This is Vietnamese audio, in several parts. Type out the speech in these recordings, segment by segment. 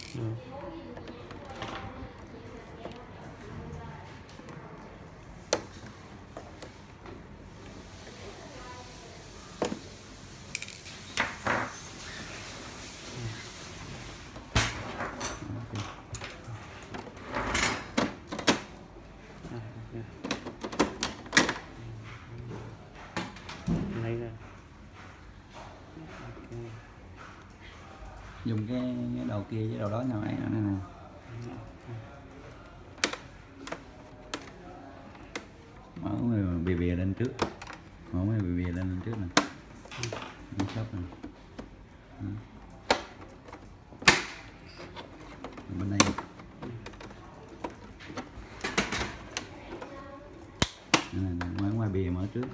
Ừ. Lấy ra. Okay. Dùng cái đầu kia với đầu đó nào ấy nữa nè. Mở bìa bìa lên trước, mở bìa bìa lên trước nè, nó sắp nè. Bên đây mở ngoài bìa mở trước.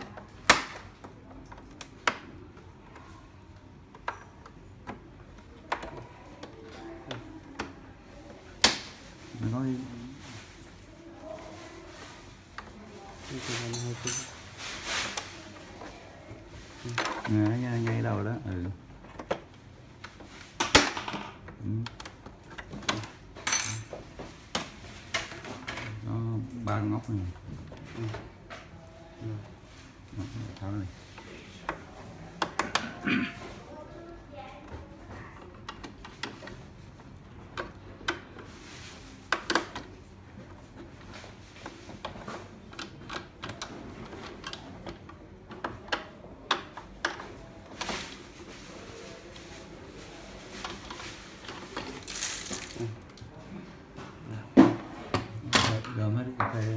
Nó có ngay đầu đó. Ừ. Có 3 ngóc này. Tháo này. Gom hết cà phê ra.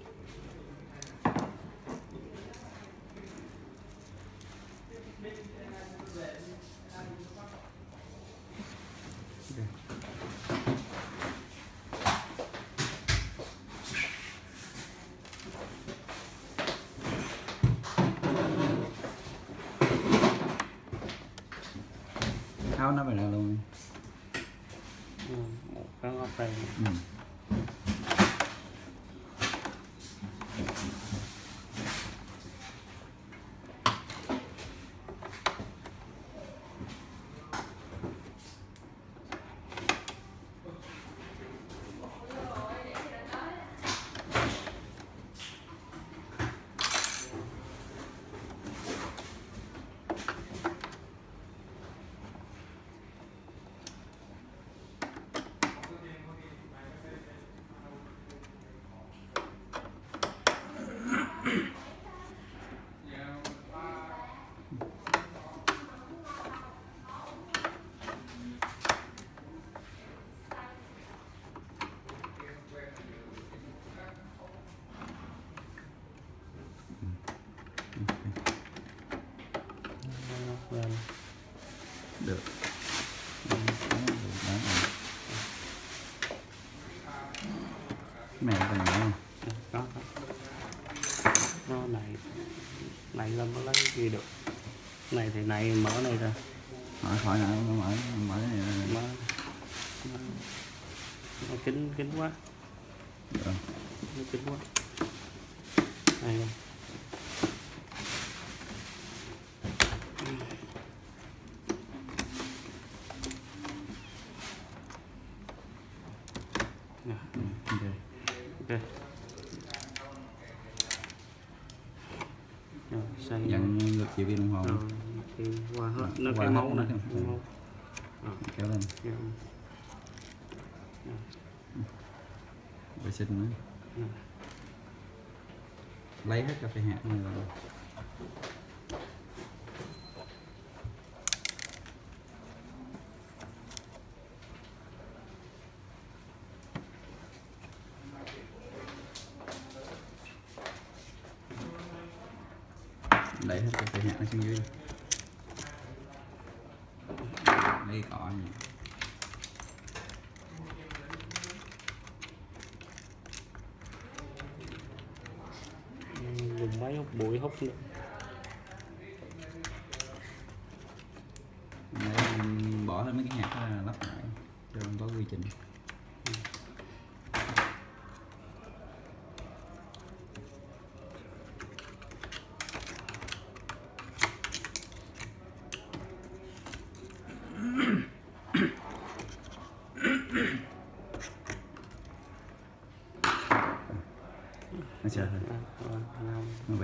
Tháo nó về ra luôn. Một cái ngóc đây. Được. Mẹ cái này không? Có. Nó này lên mới lấy cái kia được. Này thì này mở này ra. Mở khỏi nữa, mở cái này ra. Nó kín quá. Được. Nó kín quá. Đây. Ok. Dặn ngược chiều viên đồng hồ. Thì qua hết nó cái mẫu này. Kéo lên. Vệ sinh nữa. Lấy hết cà phê hạt này rồi. Lấy hết cà phê hạt nó xuống dưới. Lấy cỏ nhỉ. Dùng máy hút bụi hút nữa. Bỏ hết mấy cái hạt ra lắp lại cho không có quy trình.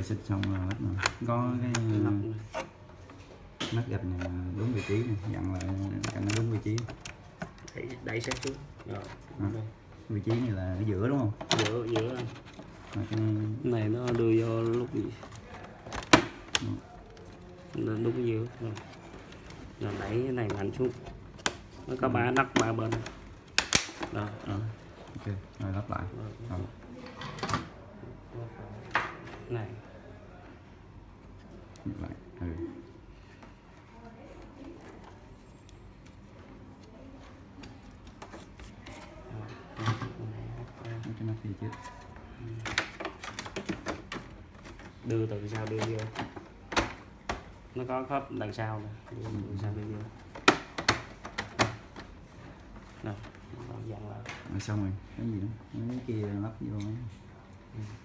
vệ sinh xong rồi lắp rồi. Có cái nắp gạch này đúng vị trí này, dặn lại cho nó đúng vị trí. Đẩy sát xuống rồi. Vị trí này là ở giữa đúng không? Giữa Cái này nó đưa vô lúc gì nên đúng giữa rồi đẩy cái này mạnh xuống, nó có ba nắp ba bên đó. Ok rồi lắp lại rồi. Này lại cái nắp kia chứ đưa từ sau đưa vô, nó có khớp đằng sau nè, đưa sau đưa vô nè, dặn lại rồi xong rồi cái gì đó cái kia lắp vô.